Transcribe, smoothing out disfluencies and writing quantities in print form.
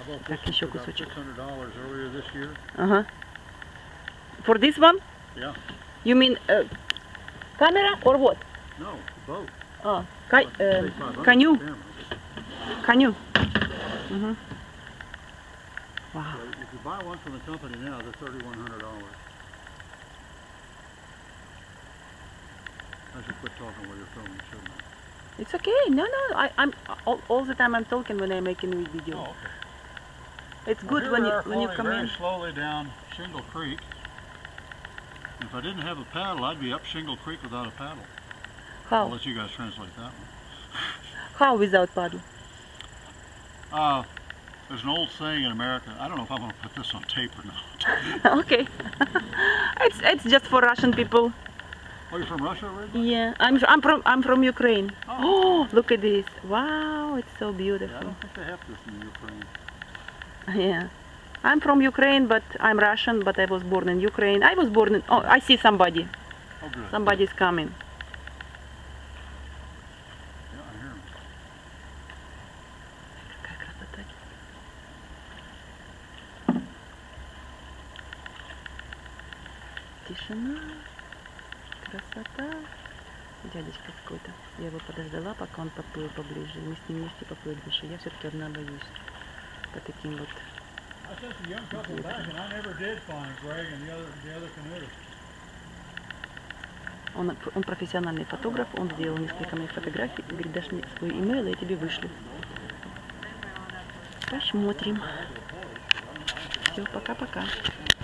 Так, еще кусочек. $600 For this one? Yeah. You mean camera or what? No, boat. Oh, Say canoe. 500 camera. Canoe. So Wow. if you buy one from the company now, they're $3,100. I should quit talking while you're filming, shouldn't I? It's okay. No, I'm all the time I'm talking when I'm making a video. Oh, okay. It's Well, good here when we you are when you floating come very in. slowly down Shingle Creek. If I didn't have a paddle, I'd be up Shingle Creek without a paddle. I'll How? let you guys translate that one. How without paddle? There's an old saying in America. I don't know if I'm going to put this on tape or not. Okay. it's just for Russian people. Oh, you're from Russia originally? Yeah, I'm from Ukraine. Oh. Oh, look at this! Wow, it's so Yeah, I beautiful. don't think they have this in Ukraine. Yeah, I'm from Ukraine, but I'm Russian. But I was born in Ukraine. I was born in. Oh, I see somebody. Oh, good. Somebody's coming. Yeah, I hear 'em. Какая красота. Тишина. Красота. Дядечка какой-то. Я его подождала, пока он поплыл поближе. Мы с ним вместе поплыли, потому что я все-таки одна боюсь. По таким вот. I sent a young couple back, and I never did find Greg and the other canoe. Он профессиональный фотограф, он сделал несколько моих фотографий. Говорит, дашь мне свой имейл, я тебе вышлю. Посмотрим. Все, пока-пока.